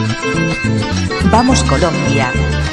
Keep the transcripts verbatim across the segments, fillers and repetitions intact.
Vamos Colombia.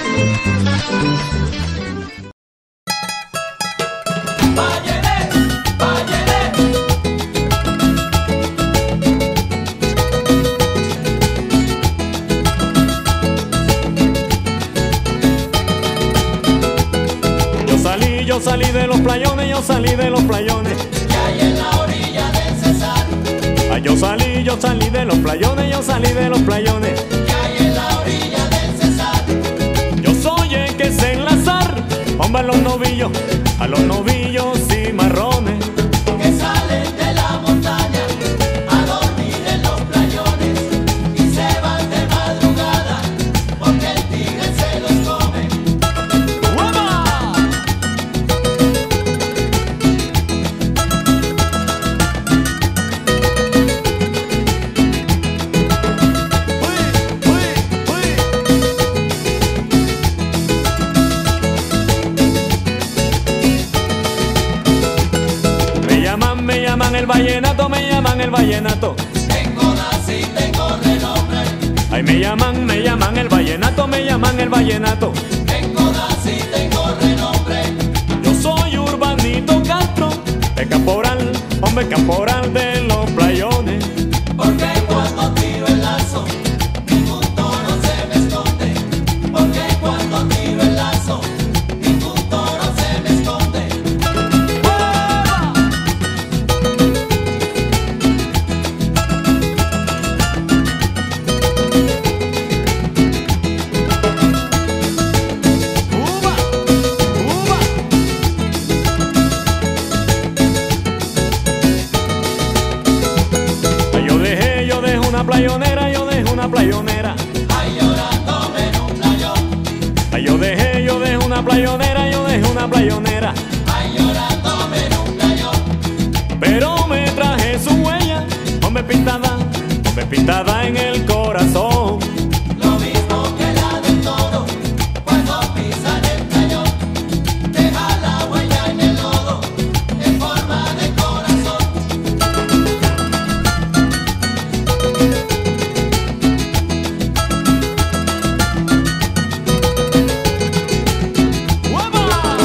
Yo salí, yo salí de los playones, yo salí de los playones. Que hay en la orilla del Cesar. Ay, yo salí, yo salí de los playones, yo salí de los playones. Que hay en la orilla del Cesar. Yo soy el que sé enlazar, hombre, a los novillos, a los novillos cimarrones. Que salen de la montaña a dormir en los playones y se van de madrugada porque el tigre se los come. ¡Uva! ¡Uy, uy, uy! Me llaman, me llaman el vallenato, me llaman el vallenato. Tengo nací, tengo renombre. Ay, me llaman, me llaman el vallenato, me llaman el vallenato. Tengo nací, tengo renombre. Yo soy Urbanito Castro, el caporal, hombre caporal de los playones. Porque cuando tiro el lazo, ningún toro se me esconde. Porque cuando tiro el lazo, ningún toro se me esconde. ¡Uva! ¡Uva! Ay, yo dejé, yo dejé una playonera, yo dejé una playonera. Ay, llorándome en un playón. Ay, yo dejé, yo dejé una playonera, yo dejé una playonera. Ay, llorándome en un playón. Pero me traje su huella, hombre pintada, hombre pintada en el corazón. Lo mismo que la del toro, cuando pisa en el playón. Deja la huella en el lodo, en forma de corazón. ¡Uva!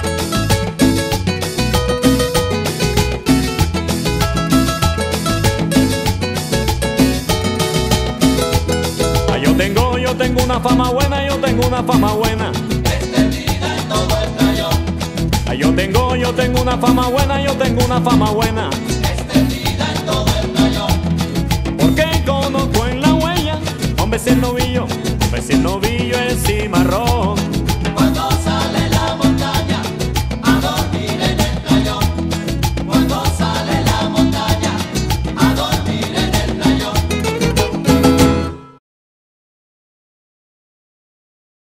Ay, yo tengo, yo tengo una fama buena, yo tengo una fama buena. Extendida en todo el playón. Ay, yo tengo, yo tengo una fama buena, yo tengo una fama buena. Extendida en todo el playón. Porque conozco en la huella, hombre si el novillo, hombre si el novillo es cimarrón.